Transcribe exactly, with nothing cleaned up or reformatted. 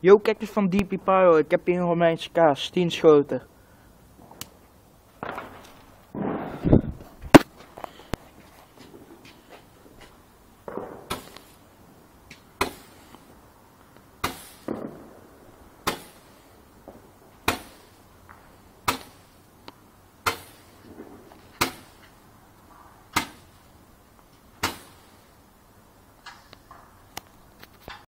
Yo, kijk eens van D P Pyro, ik heb hier een Romeinse kaas, tien schoten.